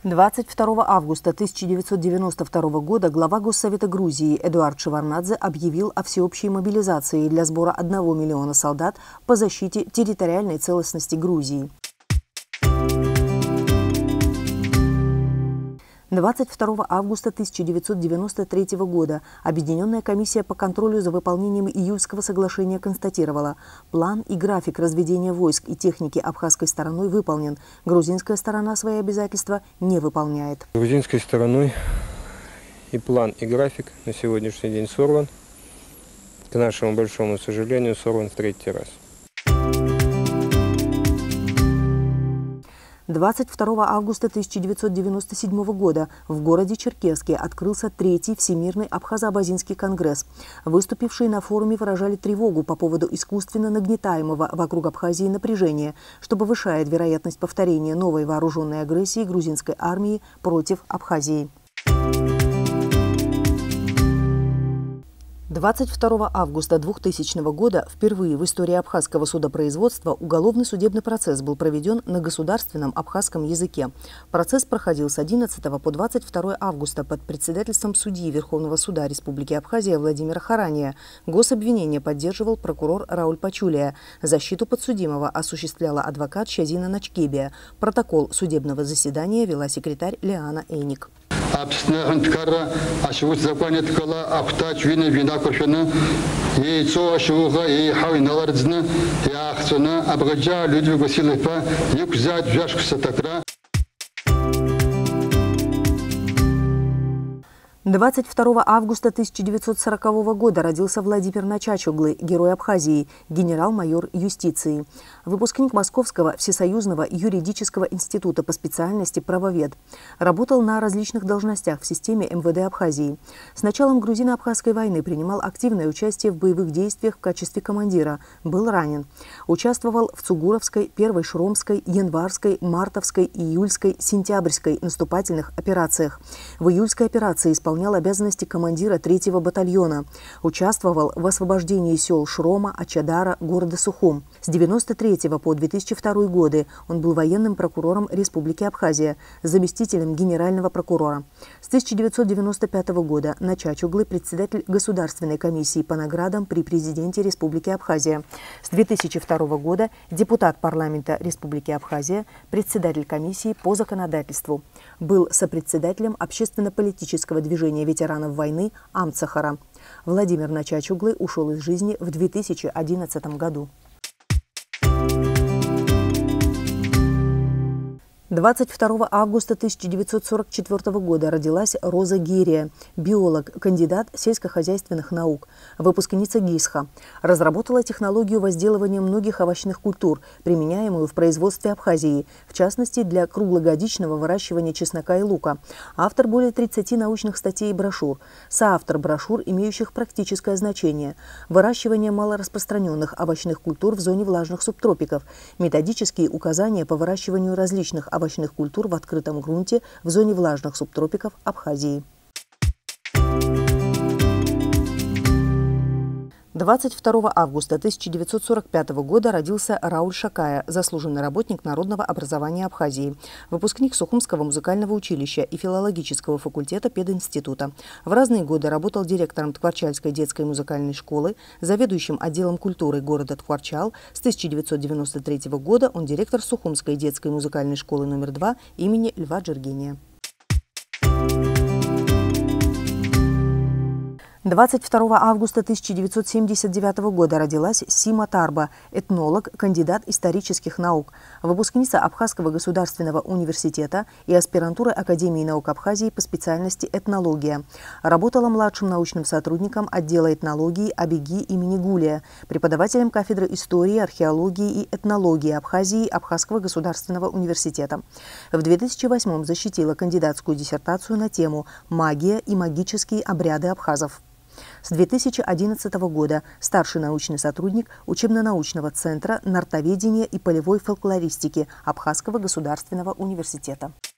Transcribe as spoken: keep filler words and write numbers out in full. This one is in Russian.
двадцать второго августа тысяча девятьсот девяносто второго года глава Госсовета Грузии Эдуард Шеварднадзе объявил о всеобщей мобилизации для сбора одного миллиона солдат по защите территориальной целостности Грузии. двадцать второго августа тысяча девятьсот девяносто третьего года Объединенная комиссия по контролю за выполнением Июльского соглашения констатировала: план и график разведения войск и техники абхазской стороной выполнен. Грузинская сторона свои обязательства не выполняет. Грузинской стороной и план, и график на сегодняшний день сорван. К нашему большому сожалению, сорван в третий раз. двадцать второго августа тысяча девятьсот девяносто седьмого года в городе Черкесске открылся третий Всемирный Абхазо-Абазинский конгресс. Выступившие на форуме выражали тревогу по поводу искусственно нагнетаемого вокруг Абхазии напряжения, что повышает вероятность повторения новой вооруженной агрессии грузинской армии против Абхазии. двадцать второго августа двухтысячного года впервые в истории абхазского судопроизводства уголовный судебный процесс был проведен на государственном абхазском языке. Процесс проходил с одиннадцатого по двадцать второе августа под председательством судьи Верховного суда Республики Абхазия Владимира Харания. Гособвинение поддерживал прокурор Рауль Пачулия. Защиту подсудимого осуществляла адвокат Шазина Начкебия. Протокол судебного заседания вела секретарь Лиана Эйник. двадцать второго августа тысяча девятьсот сорокового года родился Владимир Начачуглы, герой Абхазии, генерал-майор юстиции. Выпускник Московского всесоюзного юридического института по специальности правовед. Работал на различных должностях в системе эм вэ дэ Абхазии. С началом грузино-абхазской войны принимал активное участие в боевых действиях в качестве командира. Был ранен. Участвовал в Цугуровской, Первой Шромской, Январской, Мартовской, Июльской, Сентябрьской наступательных операциях. В Июльской операции исполнял обязанности командира третьего батальона. Участвовал в освобождении сел Шрома, Ачадара, города Сухум. С девяносто третьего по две тысячи второй годы он был военным прокурором Республики Абхазия, заместителем генерального прокурора. С тысяча девятьсот девяносто пятого года Начачуглы председатель Государственной комиссии по наградам при президенте Республики Абхазия. С две тысячи второго года депутат парламента Республики Абхазия, председатель комиссии по законодательству. Был сопредседателем общественно-политического движения ветеранов войны Амцахара. Владимир Начачуглы ушел из жизни в две тысячи одиннадцатом году. двадцать второго августа тысяча девятьсот сорок четвёртого года родилась Роза Гирия, биолог, кандидат сельскохозяйственных наук, выпускница ГИСХа. Разработала технологию возделывания многих овощных культур, применяемую в производстве Абхазии, в частности для круглогодичного выращивания чеснока и лука. Автор более тридцати научных статей и брошюр. Соавтор брошюр, имеющих практическое значение. Выращивание малораспространенных овощных культур в зоне влажных субтропиков. Методические указания по выращиванию различных овощных культур в открытом грунте в зоне влажных субтропиков Абхазии. двадцать второго августа тысяча девятьсот сорок пятого года родился Рауль Шакая, заслуженный работник народного образования Абхазии, выпускник Сухумского музыкального училища и филологического факультета пединститута. В разные годы работал директором Тхварчальской детской музыкальной школы, заведующим отделом культуры города Тхварчал. С тысяча девятьсот девяносто третьего года он директор Сухумской детской музыкальной школы номер два имени Льва Джергения. двадцать второго августа тысяча девятьсот семьдесят девятого года родилась Сима Тарба, этнолог, кандидат исторических наук, выпускница Абхазского государственного университета и аспирантуры Академии наук Абхазии по специальности этнология. Работала младшим научным сотрудником отдела этнологии Абеги имени Гулия, преподавателем кафедры истории, археологии и этнологии Абхазии Абхазского государственного университета. В две тысячи восьмом защитила кандидатскую диссертацию на тему «Магия и магические обряды абхазов». С две тысячи одиннадцатого года старший научный сотрудник учебно-научного центра нартоведения и полевой фольклористики Абхазского государственного университета.